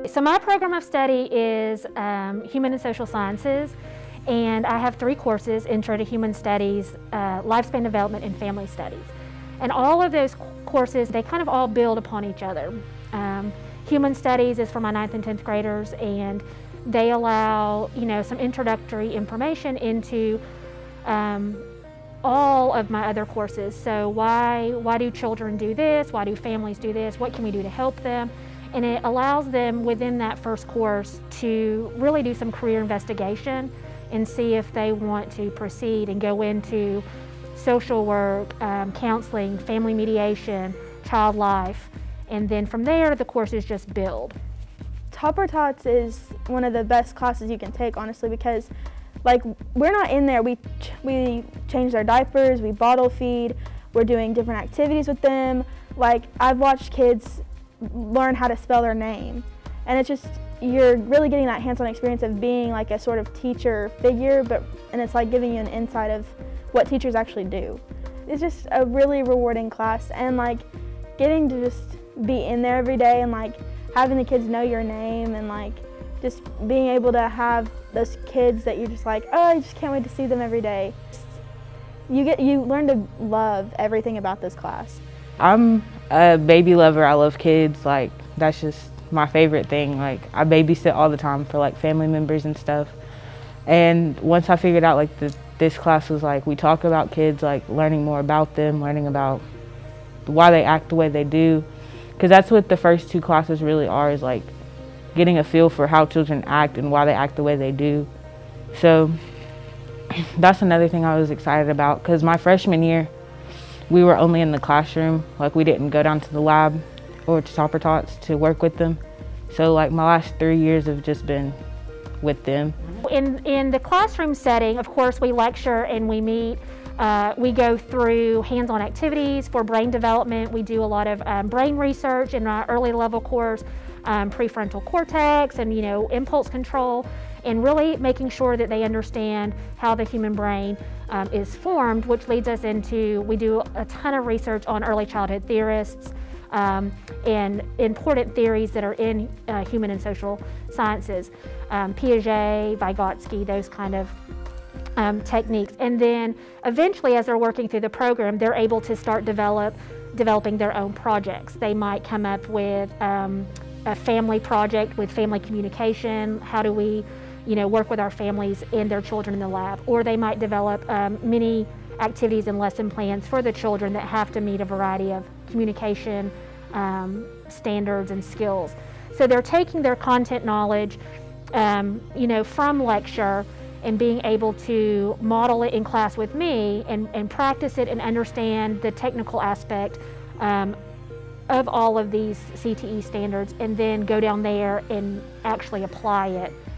So my program of study is Human and Social Sciences, and I have 3 courses: Intro to Human Studies, Lifespan Development, and Family Studies. And all of those courses, they kind of all build upon each other. Human Studies is for my 9th and 10th graders, and they allow, some introductory information into all of my other courses. So why do children do this? Why do families do this? What can we do to help them? And it allows them within that first course to really do some career investigation and see if they want to proceed and go into social work, counseling, family mediation, child life. And then from there, the courses just build. Topper Tots is one of the best classes you can take, honestly, because we're not in there. We change their diapers, we bottle feed, we're doing different activities with them. I've watched kids learn how to spell their name, and it's just, you're really getting that hands-on experience of being like a sort of teacher figure, and it's like giving you an insight of what teachers actually do. It's just a really rewarding class, and getting to just be in there every day and having the kids know your name, and just being able to have those kids that you're just oh, you just can't wait to see them every day. You learn to love everything about this class. I'm a baby lover. I love kids. That's just my favorite thing. I babysit all the time for family members and stuff. And once I figured out this class was we talk about kids, learning more about them, learning about why they act the way they do, because that's what the first 2 classes really are, is getting a feel for how children act and why they act the way they do. So that's another thing I was excited about, because my freshman year we were only in the classroom. We didn't go down to the lab or to Topper Tots to work with them. So my last 3 years have just been with them. In the classroom setting, of course, we lecture and we meet. We go through hands-on activities for brain development. We do a lot of brain research in our early level course, prefrontal cortex, and impulse control, and really making sure that they understand how the human brain is formed, which leads us into, we do a ton of research on early childhood theorists and important theories that are in human and social sciences, Piaget, Vygotsky, those kind of techniques. And then eventually, as they're working through the program, they're able to start developing their own projects. They might come up with a family project with family communication. How do we work with our families and their children in the lab? Or they might develop many activities and lesson plans for the children that have to meet a variety of communication standards and skills. So they're taking their content knowledge from lecture and being able to model it in class with me and practice it and understand the technical aspect of all of these CTE standards, and then go down there and actually apply it